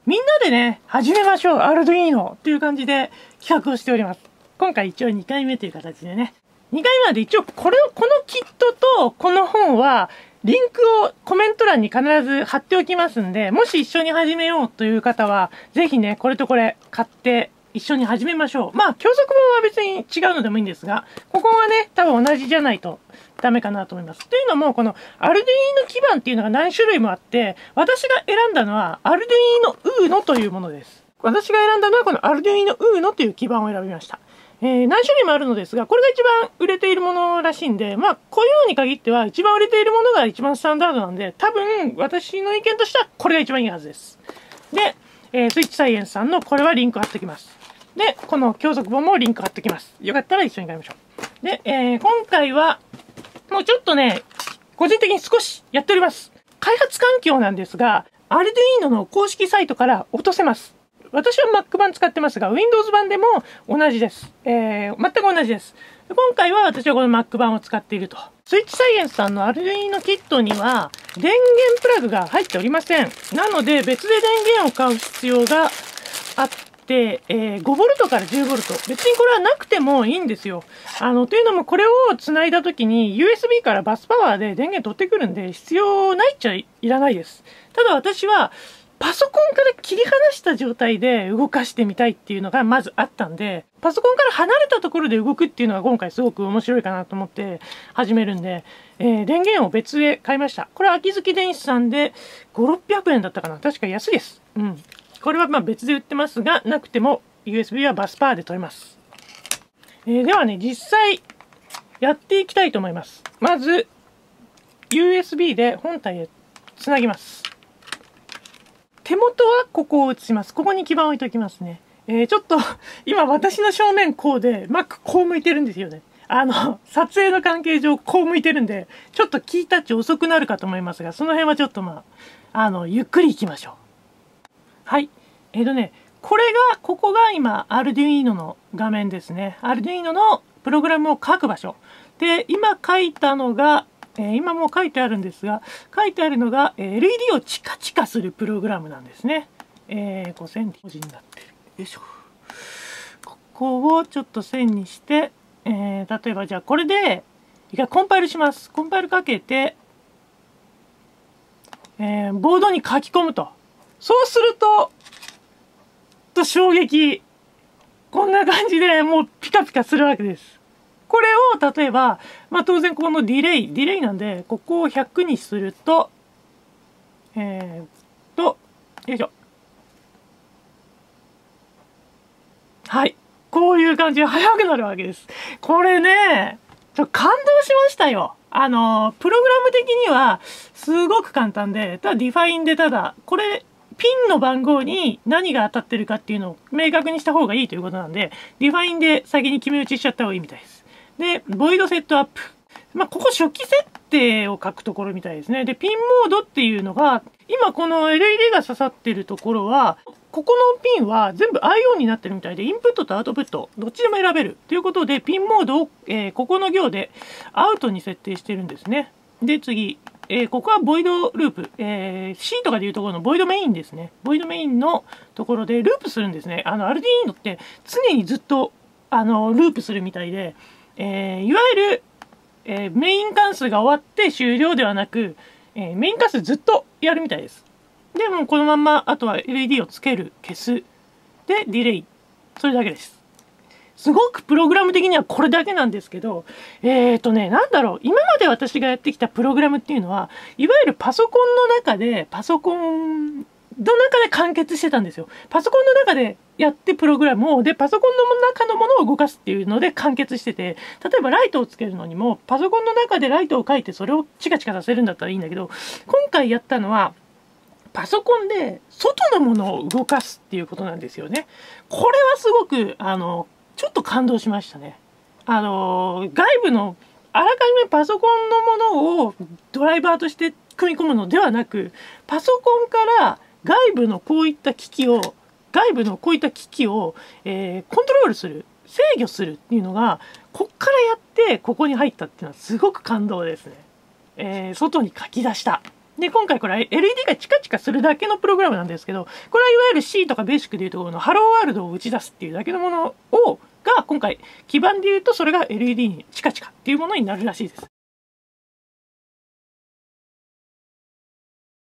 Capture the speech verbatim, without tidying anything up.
みんなでね、始めましょう、アルドゥイーノという感じで企画をしております。今回一応にかいめという形でね。にかいめなんで一応これを、このキットとこの本は、リンクをコメント欄に必ず貼っておきますんで、もし一緒に始めようという方は、ぜひね、これとこれ買って一緒に始めましょう。まあ、教則本は別に違うのでもいいんですが、ここはね、多分同じじゃないとダメかなと思います。というのも、このアルドゥイーノ基板っていうのが何種類もあって、私が選んだのはアルドゥイーノウーノというものです。私が選んだのはこのアルドゥイーノウーノという基板を選びました。えー、何種類もあるのですが、これが一番売れているものらしいんで、まあ、こういうのに限っては一番売れているものが一番スタンダードなんで、多分、私の意見としてはこれが一番いいはずです。で、えー、スイッチサイエンスさんのこれはリンク貼ってきます。で、この教則本もリンク貼ってきます。よかったら一緒に買いましょう。で、えー、今回は、もうちょっとね、個人的に少しやっております。開発環境なんですが、アルドゥイーノの公式サイトから落とせます。私は Mac 版使ってますが、Windows 版でも同じです。えー、全く同じです。今回は私はこの Mac 版を使っていると。スイッチサイエンスさんの アルドゥイーノキットには電源プラグが入っておりません。なので別で電源を買う必要があって、えー、ごボルトからじゅうボルト。別にこれはなくてもいいんですよ。あの、というのもこれを繋いだ時に ユーエスビー からバスパワーで電源取ってくるんで必要ないっちゃいらないです。ただ私はパソコンから切り離した状態で動かしてみたいっていうのがまずあったんで、パソコンから離れたところで動くっていうのが今回すごく面白いかなと思って始めるんで、えー、電源を別で買いました。これは秋月電子さんでごひゃく、ろっぴゃくえんだったかな。確か安いです。うん。これはまあ別で売ってますが、なくても ユーエスビー はバスパワーで取れます。えー、ではね、実際やっていきたいと思います。まず、ユーエスビー で本体へつなぎます。手元はここを映します。ここに基板を置いておきますね。えー、ちょっと、今私の正面こうで、Mac こう向いてるんですよね。あの、撮影の関係上こう向いてるんで、ちょっとキータッチ遅くなるかと思いますが、その辺はちょっとまあ、あの、ゆっくり行きましょう。はい。えっとね、これが、ここが今、アルドゥイーノの画面ですね。アルドゥイーノのプログラムを書く場所。で、今書いたのが、えー、今もう書いてあるんですが、書いてあるのが、えー、エルイーディー をチカチカするプログラムなんですね。えー、こう線文字になってる。よいしょ。ここをちょっと線にして、えー、例えばじゃあこれで、一回コンパイルします。コンパイルかけて、えー、ボードに書き込むと。そうすると、と衝撃。こんな感じでもうピカピカするわけです。これを例えば、まあ当然このディレイ、ディレイなんで、ここをひゃくにすると、えー、っと、よいしょ。はい。こういう感じで速くなるわけです。これね、ちょっと感動しましたよ。あの、プログラム的にはすごく簡単で、ただディファインでただ、これ、ピンの番号に何が当たってるかっていうのを明確にした方がいいということなんで、ディファインで先に決め打ちしちゃった方がいいみたいです。で、ボイドセットアップ。まあ、ここ初期設定を書くところみたいですね。で、ピンモードっていうのが、今この エルイーディー が刺さってるところは、ここのピンは全部 アイオー になってるみたいで、インプットとアウトプット、どっちでも選べる。ということで、ピンモードを、えー、ここの行でアウトに設定してるんですね。で、次。えー、ここはボイドループ。えー、C とかでいうところのボイドメインですね。ボイドメインのところでループするんですね。あの、アルディーノって常にずっと、あの、ループするみたいで、えー、いわゆる、えー、メイン関数が終わって終了ではなく、えー、メイン関数ずっとやるみたいです。で、もうこのまんま、あとは エルイーディー をつける、消す。で、ディレイ。それだけです。すごくプログラム的にはこれだけなんですけど、えーとね、なんだろう、今まで私がやってきたプログラムっていうのは、いわゆるパソコンの中で、パソコンの中で完結してたんですよ。パソコンの中でやってプログラムを、で、パソコンの中のものを動かすっていうので完結してて、例えばライトをつけるのにも、パソコンの中でライトを描いてそれをチカチカさせるんだったらいいんだけど、今回やったのは、パソコンで外のものを動かすっていうことなんですよね。これはすごく、あの、ちょっと感動しましたね。あの、外部の、あらかじめパソコンのものをドライバーとして組み込むのではなく、パソコンから外部のこういった機器を、外部のこういった機器を、えー、コントロールする、制御するっていうのが、こっからやってここに入ったっていうのはすごく感動ですね。えー、外に書き出した。 で、今回これは エルイーディー がチカチカするだけのプログラムなんですけど、これはいわゆる C とかベーシックでいうところのハローワールドを打ち出すっていうだけのものを、が今回基盤で言うとそれが エルイーディー にチカチカっていうものになるらしいです。